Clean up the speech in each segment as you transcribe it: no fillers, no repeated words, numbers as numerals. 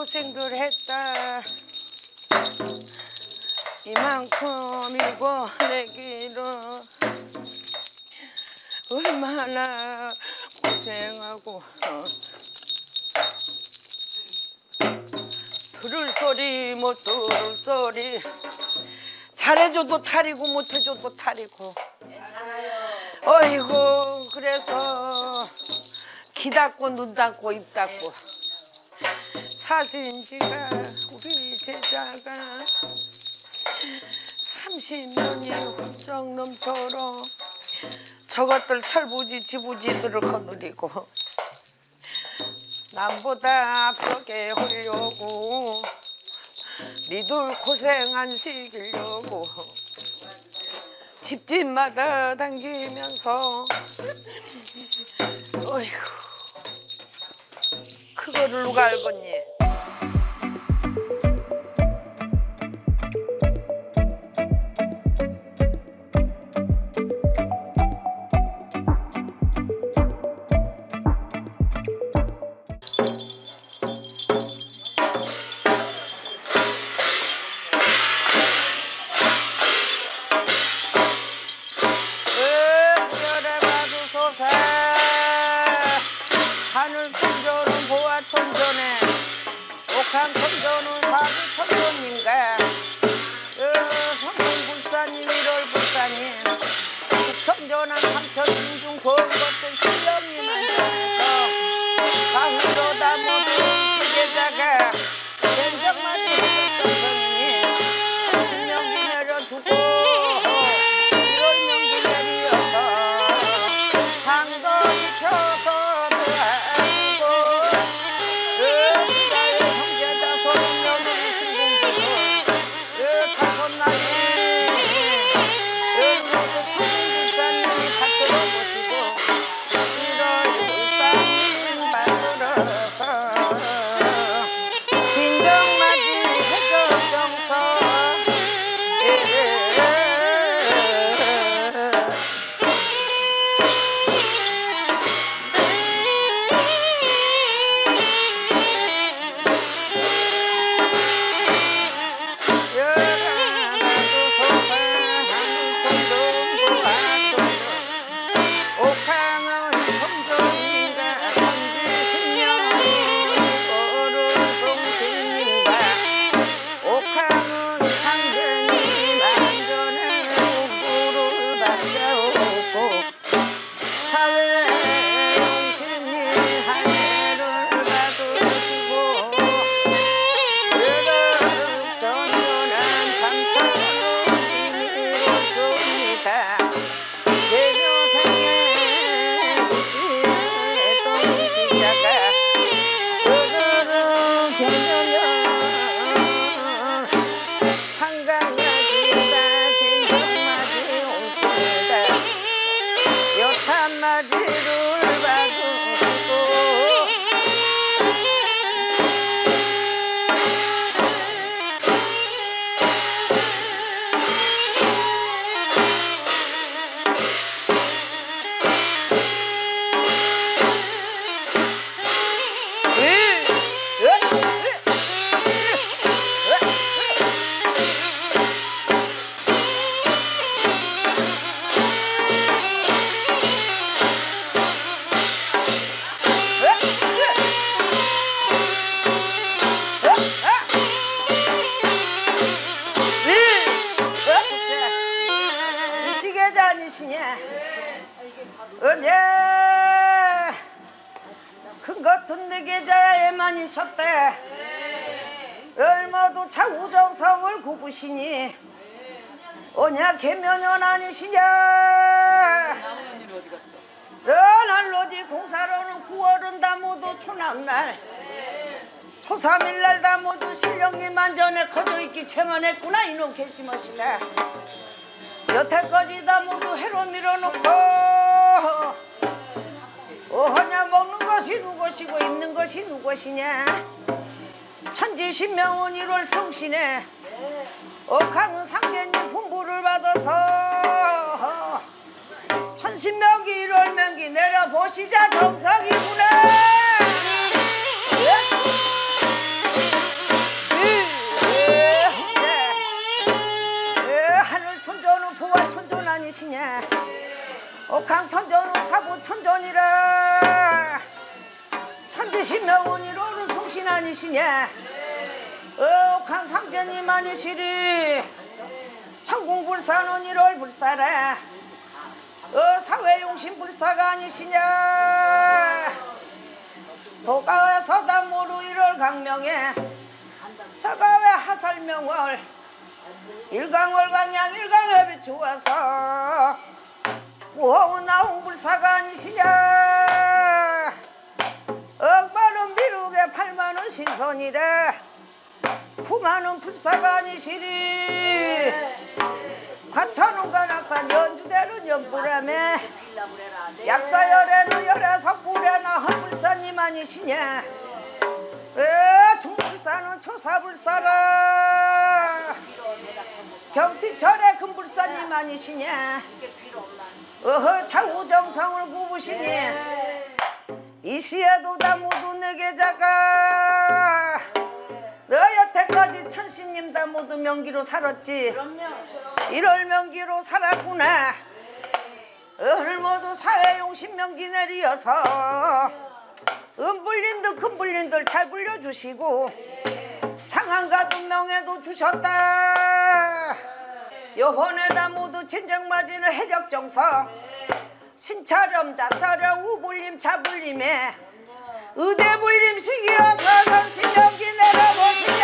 고생들 했다. 이만큼이고 내기로 얼마나 고생하고 들을 소리 못 들을 소리 잘해줘도 탈이고 못해줘도 탈이고 어이구 그래서 귀 닫고 눈 닫고 입 닫고 사신지가 우리 제자가 30년이 훌쩍 넘도록 저것들 철부지 지부지들을 거느리고 남보다 벽에 홀려고 니들 고생 안 시키려고 집집마다 당기면서 어이구 그거를 누가 알겠니? 하늘 천조는 보아 천조네 옥한 천조는 사주 천조인가 성문 불사님 1월 불사님 천조는 삼천 인중 고운 것들 신령님 안전해서 가후로다 모두 시계자가 된정맞이 천천히 30명기 내려주고 1월명기 내리어서 상도 지켜서 큰 것은 내 계좌에만 있었대. 얼마도 차우정성을 굽으시니 오냐 개면연 아니시냐. 날로지 공사로는 9월은 다 모두 초남날 초3일날 다 모두 신령님 안전에 커져있기 체만했구나. 이놈 개심하시다. 여태까지 다 모두 해로 밀어놓고 어허냐 먹는 것이 누구시고 입는 것이 누구시냐. 천지신명은 1월 성신에 억항은 상계님 분부를 받아서 천신명기 1월 명기 내려보시자 정상이구나. 아니시냐 강상제님 아니시리 천궁불사는 1월 불사라 사회용신불사가 아니시냐 도가회 서담모루 1월 강명에 저가회 하살명월 일강월강양 일강협이 좋아서 무허운나홍불사가 아니시냐 억만원 미루게 8만원 신선이래 9만원 불사가 아니시리 과천운과 낙산 연주대는 연불함에 약사열에는 열애석불에나 헐불사님 아니시냐 중불사는 초사불사라 경티철의 금불사님 아니시냐 차우정성을 구부시니 이 시에도 다 모두 내게 자가 너 여태까지 천신님 다 모두 명기로 살았지 1월 명기로 살았구나 오늘 모두 사회용신 명기 내리어서 은불린들 금불린들 잘 불려주시고 장안가도 명예도 주셨다 요번에다 모두 진정맞이는 해적정성 신차렴 자차렴 우불림 자불림에 의대불림 시기여서 정신연기 내려보시냐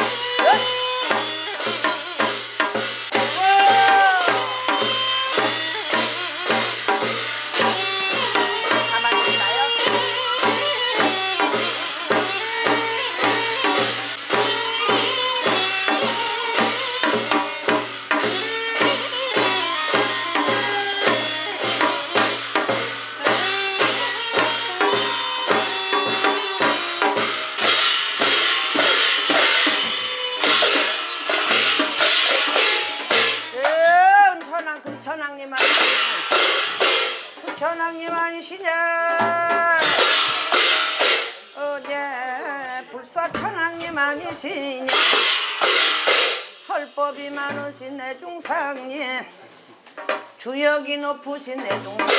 수천왕님 아니시냐 어제 불사천왕님 아니시냐 설법이 많으신 내중상님 주역이 높으신 내중상님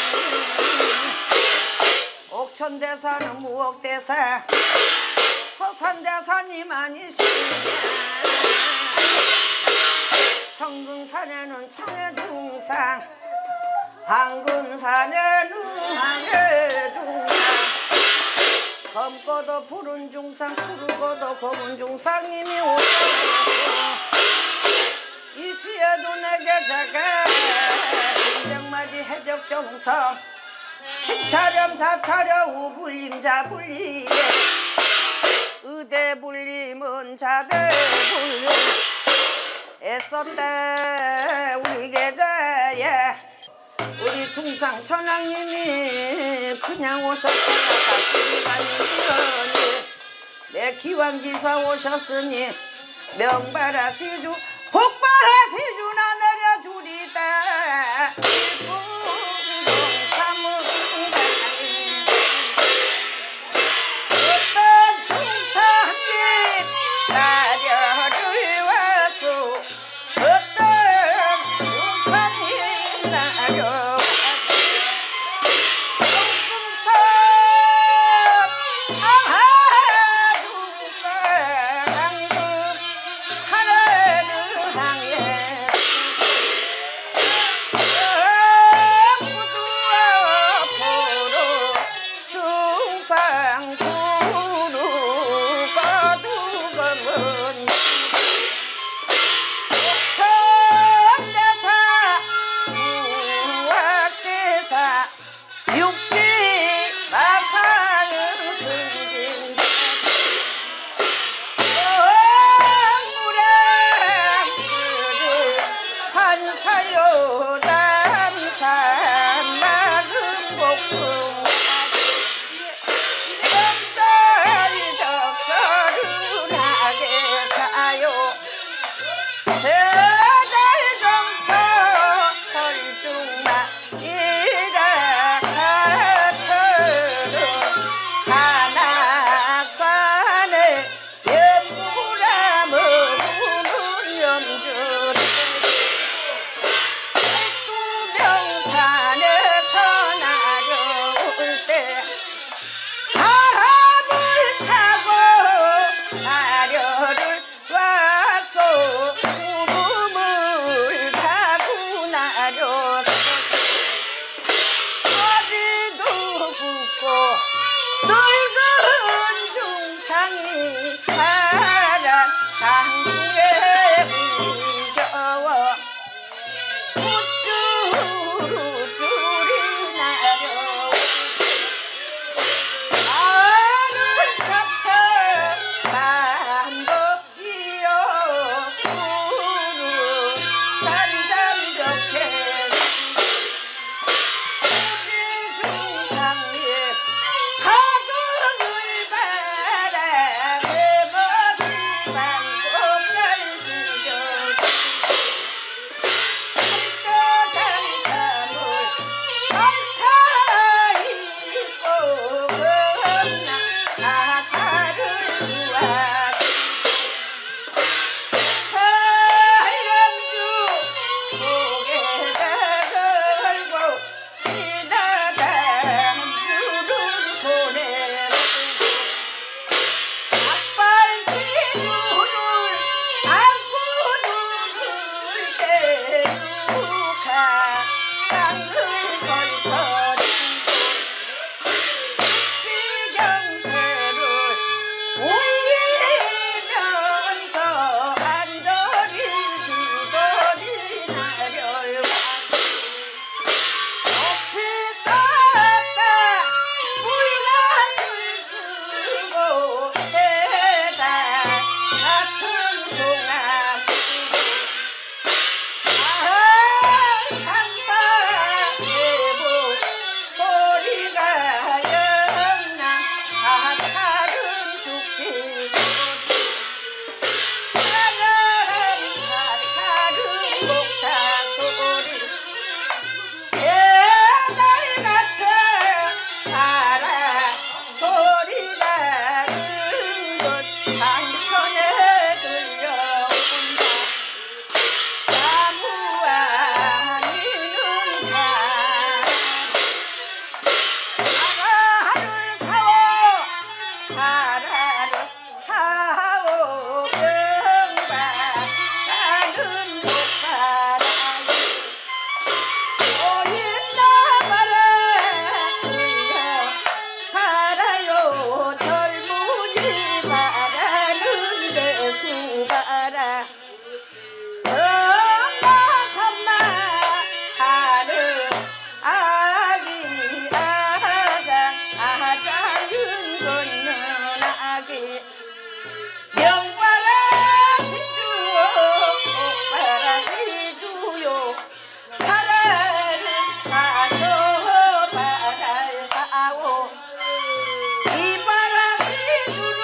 옥천대사는 무옥대사 서산대사님 아니시냐 청궁산에는 청해중상 한군산에는 항해중상 검고도 푸른 중상 푸르고도 검은 중상님이 오셔서 이 시에도 내게 자가 진정맞이 해적정성 신차렴 자차렴 우불림 자불림 의대불림은 자대불림 애썼다 우리 계자에 우리 중상천왕님이 그냥 오셨다가 다시 가니니 내 기왕지사 오셨으니 명바라 시주 복바라 시주나 내려주리다 어떤 중상님 나려를 와서 어떤 중상님 나려 게 명바라 지주요 바라 지주요 바라를 사서 바라를 사오 이 바라 지주를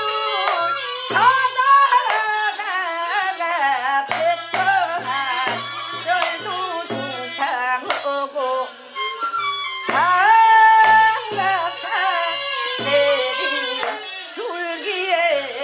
사다가 백성한 절도 중창하고 장갑산 내리 줄기에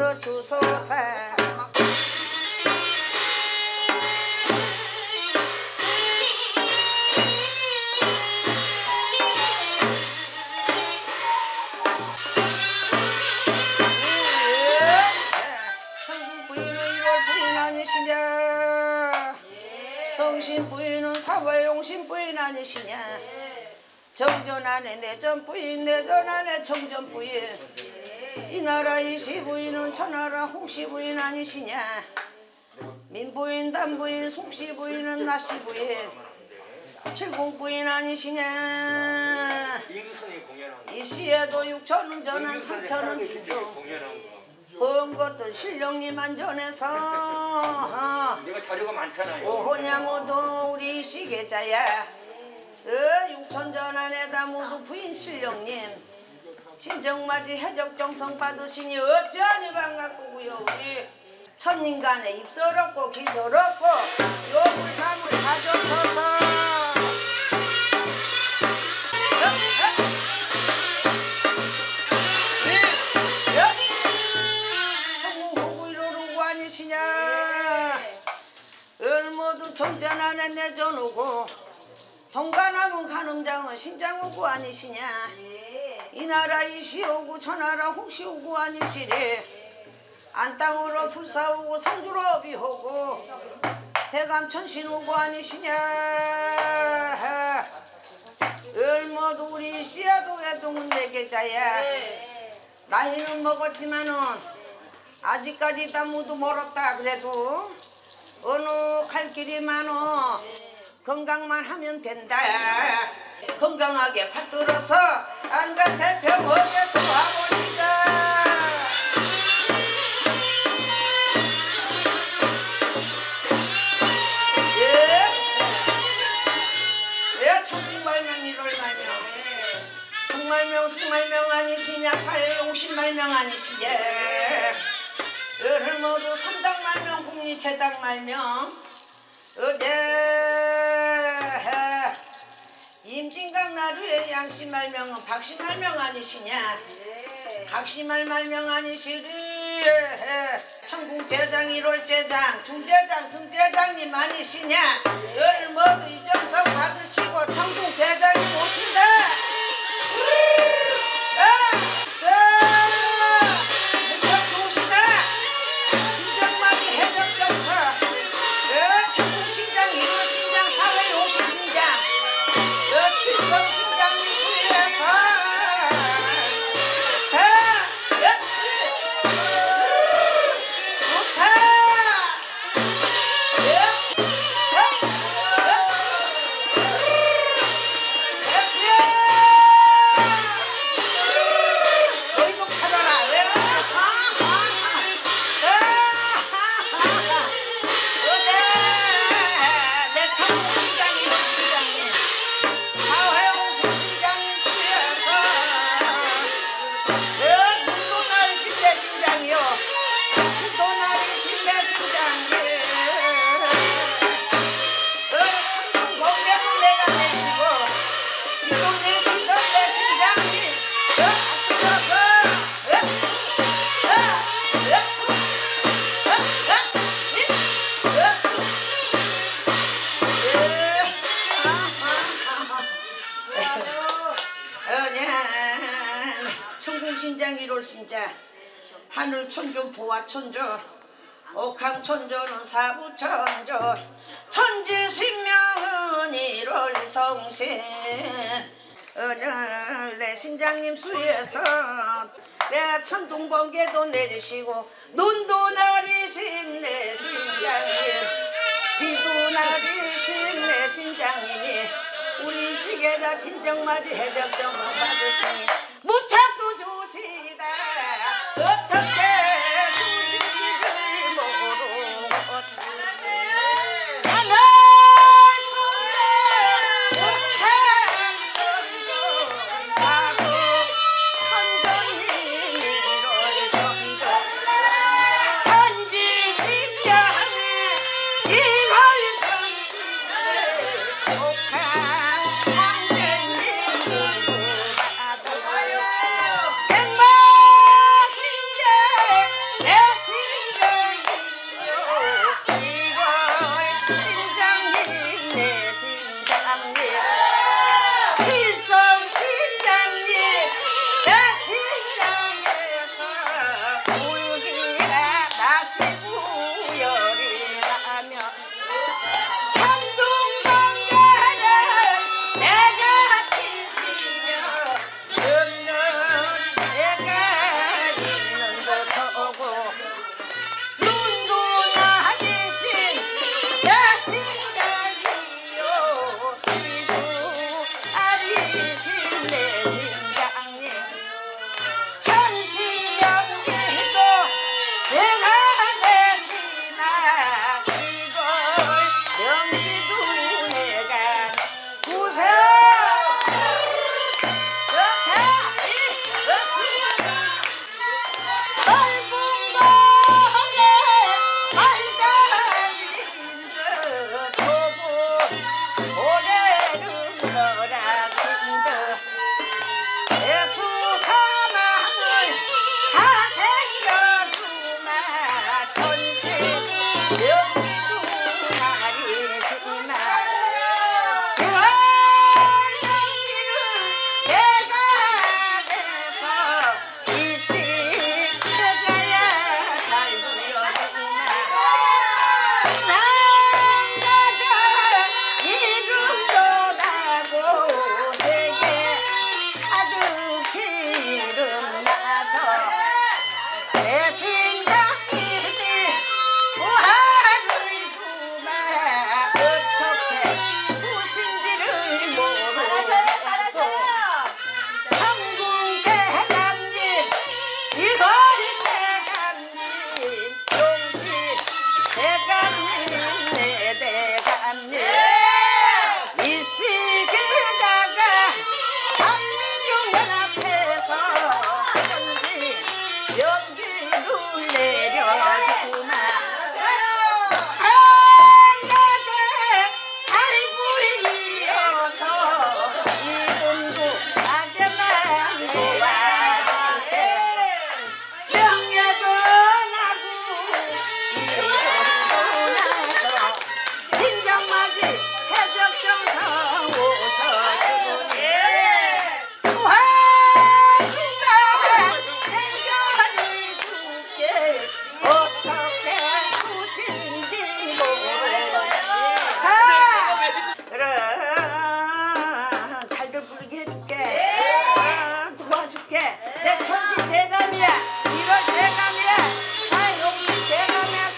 주소서. 천국 부인은 1월 부인 아니시냐? 성신 부인은 사화용신 부인 아니시냐? 정전 안에 내전 부인, 내전 안에 정전 부인. 이 나라 이시 부인은 천하라 홍씨 부인 아니시냐? 민부인, 단부인, 송씨 부인은 나씨 부인. 칠공 부인 아니시냐? 이 시에도 6천원 전한 3천원 진주. 본 것도 신령님 안전해서 내가 자료가 많잖아요. 오호냥오도 우리 시계자야. 6천 전안에다 모두 부인 신령님 진정맞이 해적정성 받으시니 어쩌니 반갑고요. 우리 천인간에 입서럽고 기서럽고 요불삼을 가져쳐서 천궁호구 이로루고 아니시냐? 얼모두 정전 안에 내줘놓고 동간하면 가늠장은 신장오구 아니시냐? 이 나라 이시오구 천하라 홍시오구 아니시리. 안땅으로 불사오고 상주로 비오고 대감천신오구 아니시냐? 얼모도 우리 씨야도의 동은 내계자야. 나이는 먹었지만은 아직까지 다 모두 멀었다. 그래도 어느 갈 길이 많어. 건강만 하면 된다. 건강하게 받들어서 안간대 병원에 도와보시다. 예, 천국말명 1월말명. 정말명 승말명 아니시냐? 사회용신말명 아니시냐? 을을 모두 삼당말명 국리체당말명. 임진강 나루의 양씨말명은 박씨말명 아니시냐? 박씨말명 아니시리. 천궁제장 1월제장 중제장 승제장님 아니시냐? 늘 모두 이정성 받으시고 천궁제장님 오신다. 무척 좋으시다. 진정맞이 해적정사 천궁신장 1월신장 사회용신신장 칠성신장님 부위에서 천궁신장 1월신자 하늘천조 부화천조 옥황천조는 사부천조 천지신명은 1월성신. 오늘 내 신장님 수에서 내 천둥번개도 내리시고 눈도 내리신 내 신장님 비도 내리신 내 신장님이 우리 시계자 진정맞이 해적정을 받으시니 무척도 좋으시다. 어떻게 좋으신지를 모르고 하늘 천천사고 천전이를 전전 천지신장의 1월성신을 옥황 황제님을 백마신장 해적정성 오셔주니 도와주라 생겨를 주게 어떻게 주신지 모르겠다. 그래 잘들 부르게 해줄게. 도와줄게. 내 천신 대감이야. 이런 대감이야. 사용신 대감에서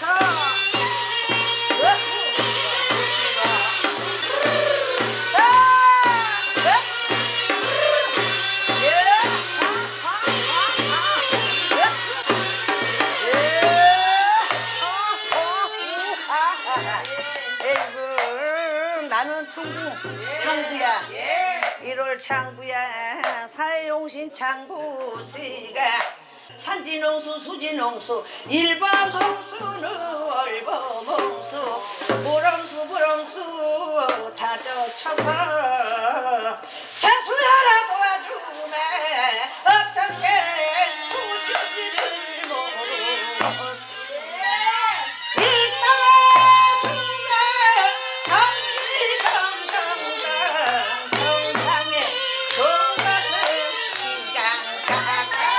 에이구 나는 창구야. 1월 창구야. 사용신 창구씨가 산진홍수 수진홍수 일범홍수는 월범홍수 보럼수 다 젖혀서 채수야라 도와주네 어떻게 구신지를 모르고 일사중에 덩기덩덩덩 정상에 좋은 긴강가가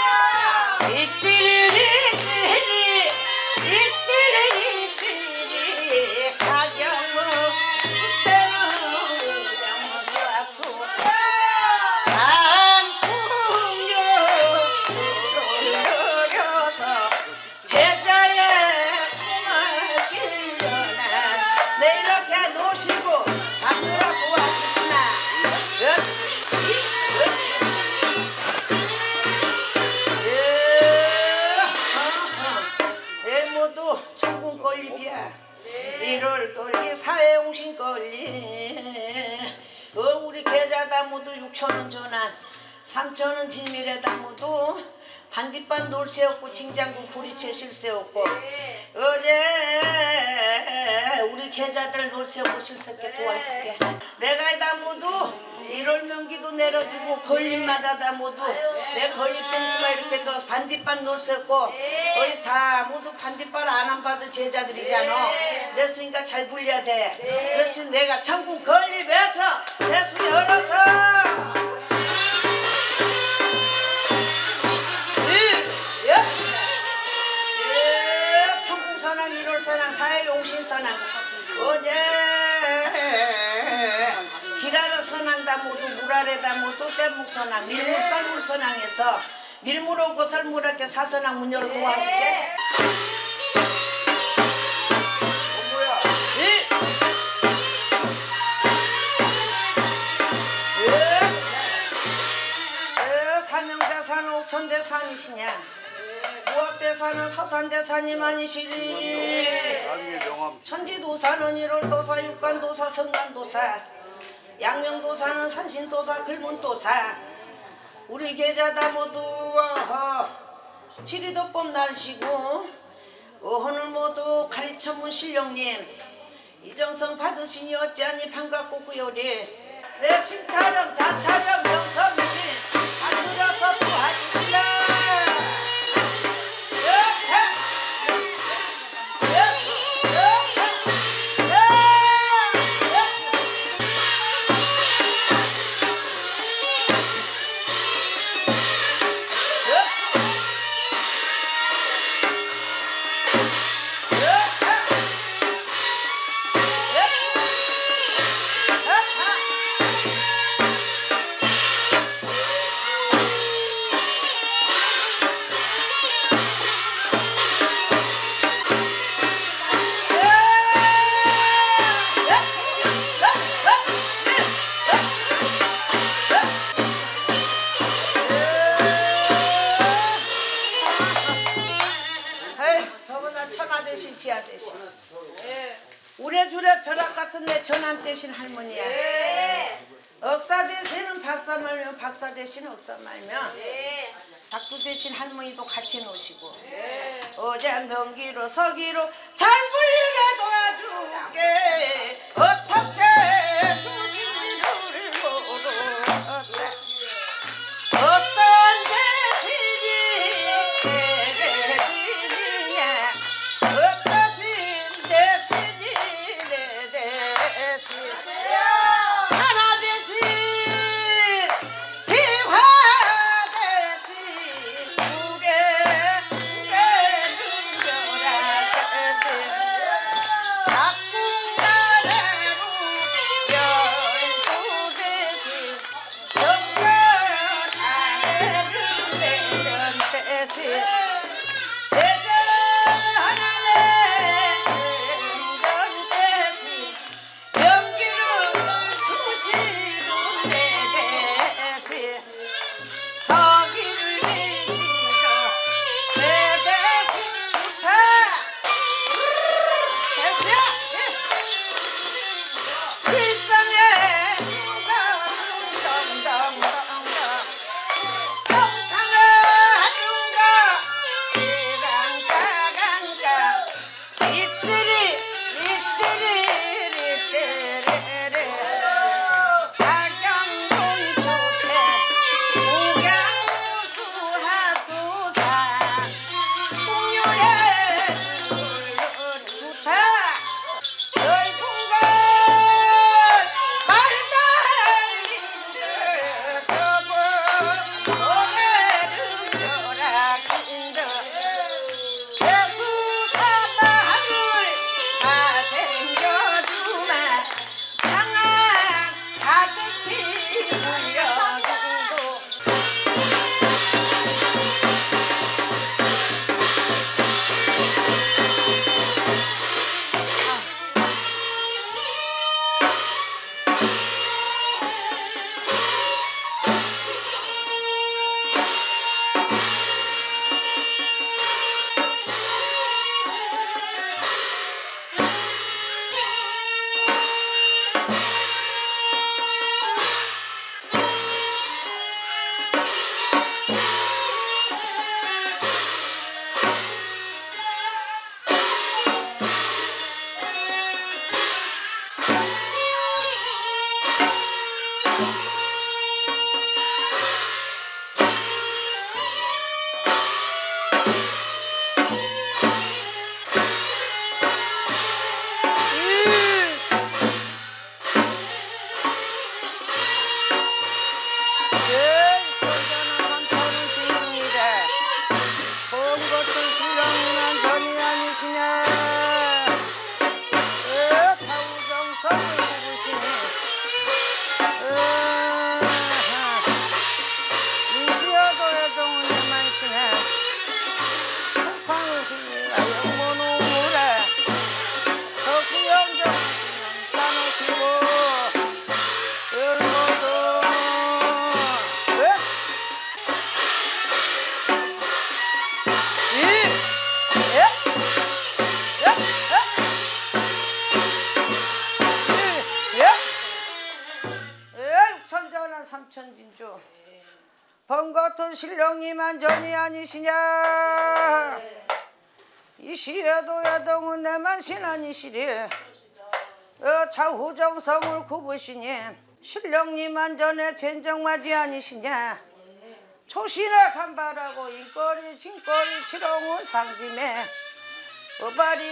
이띠리 가경무 그때는 영수학수 산풍류를 노려서 제자의 손을 길러나 내 이렇게 노시고 앞으로 도와주시나 모두 천군 건립이야. 1월 건립 사회용신 건립 우리 계좌다 모두 6천원 전환 3천원 지밀에다 모두 반딧반 놀새없고 징장구 구리채 실새없고 어제 우리 계좌들 놀새없고 실새게 도와줄게. 내가 다 모두 1월 명기도 내려주고 건립마다 다 모두 내 건립 생수가 이렇게 또 반딧반 놀새없고 거의 다 모두 반딧반 안 받은 제자들이잖아. 그랬으니까 잘 불려야 돼. 그래서 내가 천국 건립해서 대수 열어서 천국선왕 1월선왕 사회용신선왕 어제 길아래 선왕다 모두 물아래다 모두 떼묵선왕 밀물썰물선왕에서 밀물오 고설물학교 사선왕 문 열어 도와줄게. 뭐야? 사명대사는 옥천대산이시냐? 무학대사는 서산대사님아니시리. 천지도사는 1월도사 육관도사 성관도사 양명도사는 산신도사 글문도사 우리 계좌다 모두 지리도법 날씨고 오늘 모두 가리천문 신령님 이정성 받으시니 어찌하니 반갑고 구요리 내 신차령 자차령 명성님 안들어서 도와주시라. 지하 대신 우레주레 벼락 같은 내 전환 대신 할머니야. 억사 대신은 박사 말면 박사 대신 억사 말면 박두 대신 할머니도 같이 노시고 어제 명기로 서기로 잘 불리게 도와줄게 어떻게 주기를 모르겠다. 어떤 대신이냐 어떠신 대신이 번 같은 신령님 안전이 아니시냐. 이 시에도 야동은 내만 신아니시리. 좌우정성을 굽으시니 신령님 안전에 젠정맞이 아니시냐. 초신에 간발하고 인거리 진거리 치렁은 상짐에 어바리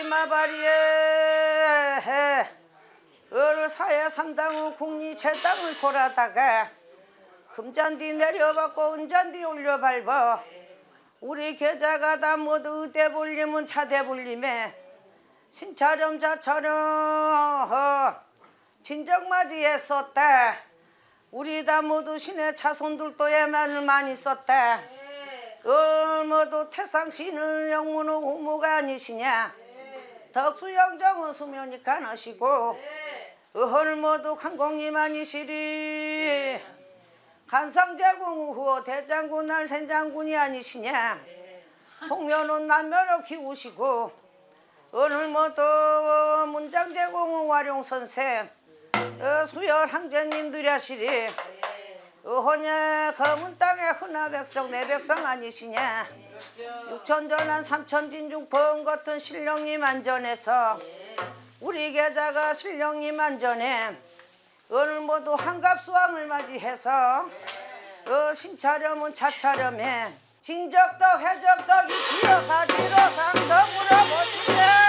마바리에 을사야 삼당은 국리 제땅을 돌아다가 금잔디 내려받고 은잔디 올려밟아 우리 계자가 다 모두 의대 불림은 차대 불림에 신차렴 자차렴 진정맞이했었다. 우리 다 모두 신의 자손들도 애만을 많이 썼다. 모두 태상시는 영문의 후무가 아니시냐. 덕수영정은 수면이 가너시고 어허를 모두 강공님 아니시리. 간상제공 후호 대장군 날센장군이 아니시냐. 통면은 남면을 키우시고 오늘 모두 문장제공은 와룡선생 수열 항제님들이 하시리. 어허냐 검은 땅에 흔하 백성 내 백성 아니시냐. 육천전한 삼천진중 범 같은 신령님 안전에서 우리 계자가 신령님 안전에 오늘 모두 한갑수왕을 맞이해서 신차렴은 차차렴에 진적덕 해적덕이 기어가지로 상덕으로 모시자.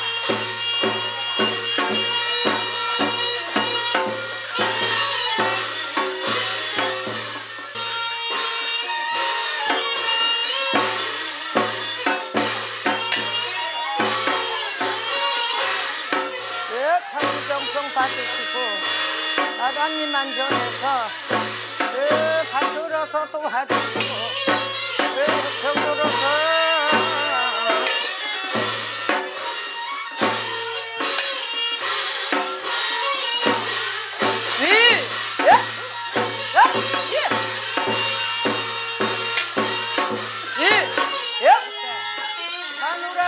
차우정성 받으시고 마담님 안전해서 받들어서 또 하시고 정으로서 하누라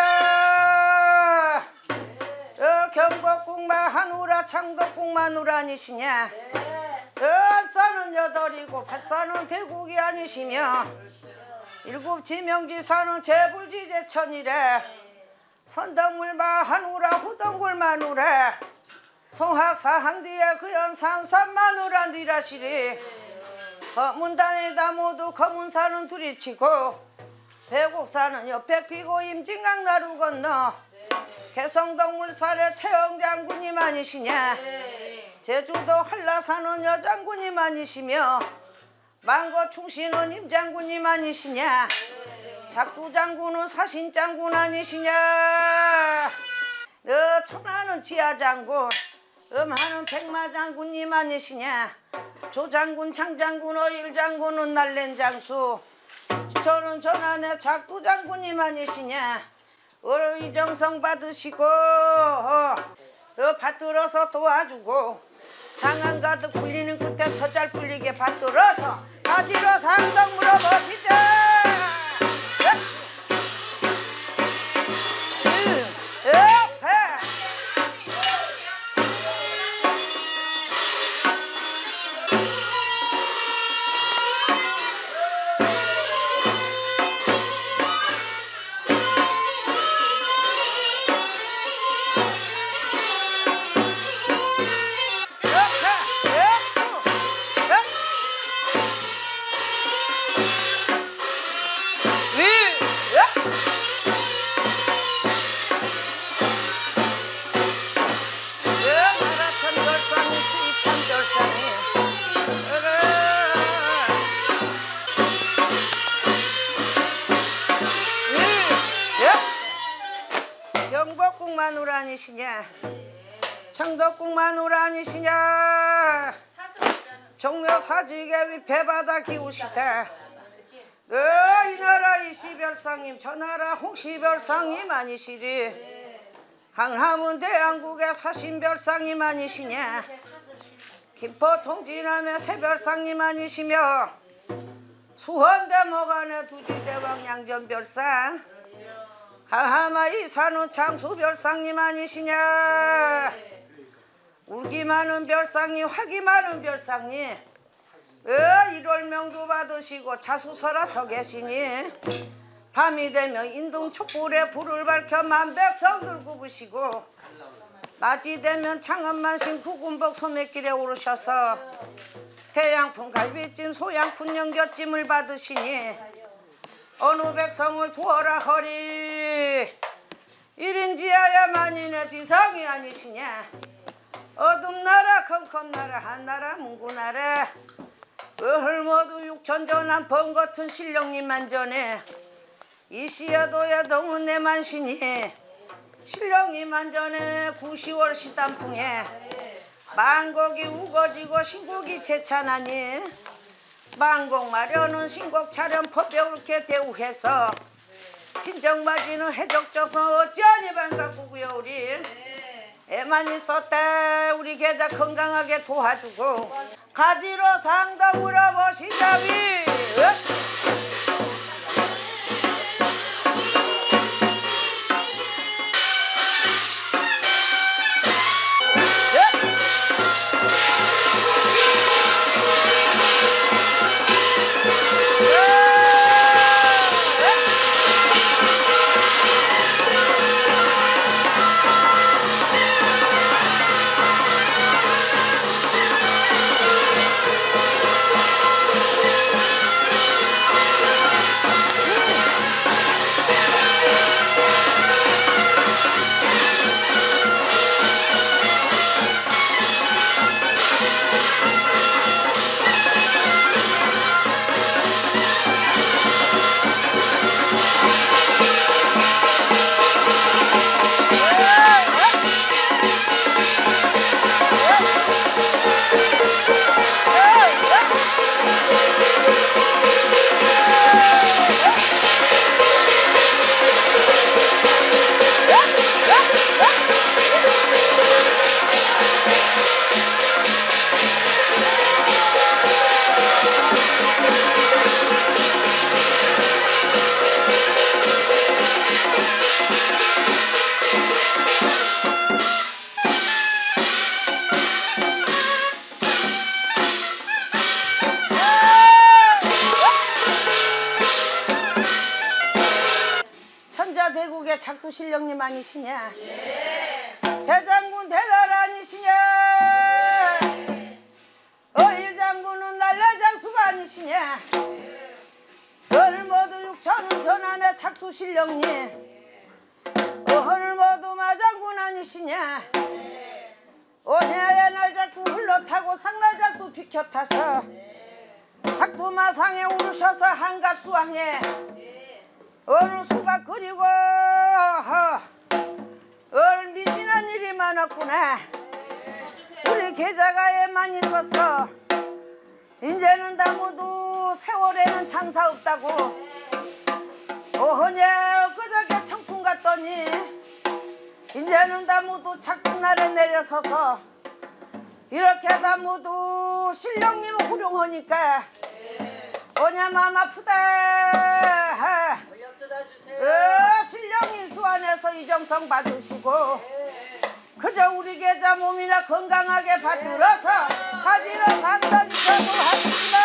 수이라 경복궁마 하누라 창덕궁 마누라 아니시냐. 산은 여덟이고 밭산은 대국이 아니시며 일곱 지명지산은 재불지제천이래. 선덕물마 하누라 후덕물 마누라 송학사항디에 그연상산 마누라 니라시리. 문단에다 모두 검은산은 둘이치고 배곡산은 옆에 끼고 임진강 나루 건너 개성동물살에 최영장군님 아니시냐. 제주도 한라산은 여장군님 아니시며 망고충신은 임장군님 아니시냐. 작두장군은 사신장군 아니시냐. 천하는 지하장군 음하는 백마장군님 아니시냐. 조장군 창장군 어일장군은 날랜장수 저는 전안에 작두장군님 아니시냐. 이정성 받으시고 받들어서 도와주고 장안 가득 불리는 끝에 더 잘 불리게 받들어서 가지러 상덕 물어보시자. 경복궁 마누라 아니시냐. 창덕궁 마누라 아니시냐. 종묘사직에 위패받아 기우시다. 이 나라 이시별상님 저 나라 홍시별상님 아니시리. 강화문 대한국의 사신별상님 아니시냐. 김포 통진함의 새별상님 아니시며 수원대목안의 두지대왕 양전별상 하하마이 산후 창수별상님 아니시냐. 울기 많은 별상님 화기 많은 별상님 일월명도 받으시고 자수설아 서 계시니 밤이 되면 인동 촛불에 불을 밝혀 만백성들 굽으시고 낮이 되면 창원만신 구군복 소매길에 오르셔서 태양풍 갈비찜 소양푼 연겨찜을 받으시니 어느 백성을 두어라 허리 일인지하야 만인의 지성이 아니시냐. 어둠나라 컴컴나라 한나라 문구나라 을을 모두 육천전한 번거튼 신령님만 전에 이시야도야 동은 내 만신이 신령님만 전에 구시월 시단풍에 만곡이 우거지고 신곡이 재찬하니 만곡 마련은 신곡 차련 법배울게 대우해서 친정맞이는 해적져서 어찌하니 반갑구구요. 우리 애만 있었다 우리 계좌 건강하게 도와주고 가지로 상담 물어보시자위. 천자대국의 작두신령님 아니시냐? 대장군 대달 아니시냐? 일장군은 날라장수가 아니시냐? 너를 모두 육천은 전환의 작두신령님 어허를 모두 마장군 아니시냐? 오냐의 날작두 흘러타고 상날작두 비켜타서 작두마상에 오르셔서 한갑수왕에 어느 수가 그리고 미진한 일이 많았구나. 우리 계좌가 애만 있었어. 이제는 다 모두 세월에는 장사 없다고 어허냐 엊그저께 청춘 갔더니 이제는 다 모두 작두날에 내려서서 이렇게 다 모두 신령님 후룡하니까 오냐 맘 아프다. 신령님 수안에서 이정성 받으시고 그저 우리 계좌 몸이나 건강하게 받들어서 가지러 상당히 전도하십니다.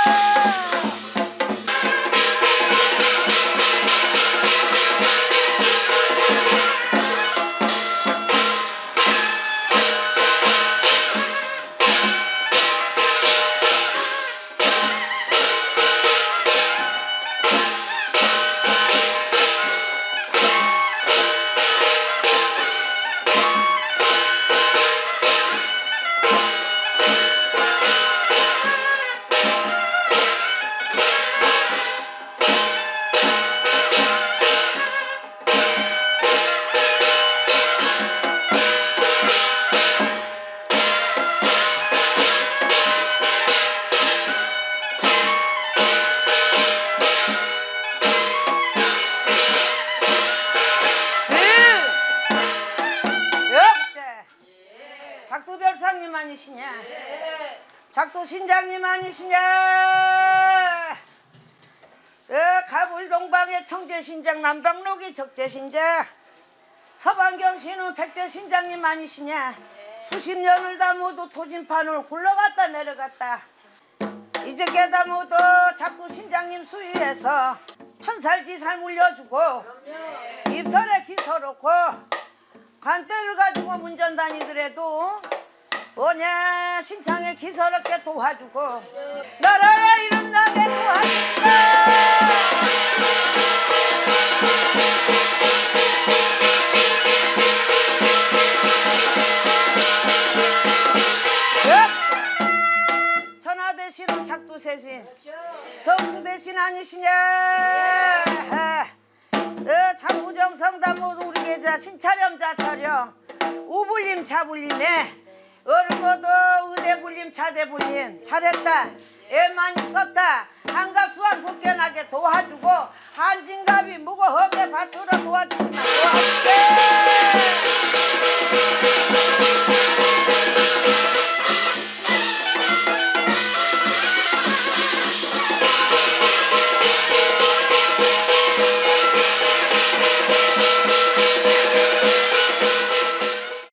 작두별상님 아니시냐? 작두신장님 아니시냐? 가불동방의 청제신장, 남방록이 적제신장, 서방경시는 백제신장님 아니시냐? 수십 년을 다 모두 도진판을 굴러갔다 내려갔다 이제 깨다 모두 자꾸 신장님 수위에서 천살지살 물려주고 입설에 기서놓고 관대를 가지고 문전 다니더라도 오냐 신창에 기서롭게 도와주고 나라라 이름 나게 도와주시다. 천하 대신은 작두 세신 성수 대신 아니시냐. 장구정성담 모두 우리 계좌 신차렴 자차렴 우불림 차불림에 어른 모두 의대불림 차대불림 잘했다 애 많이 썼다 한갑수한 복견하게 도와주고 한진갑이 무거하게 받들어 도와주시면 도와줄게.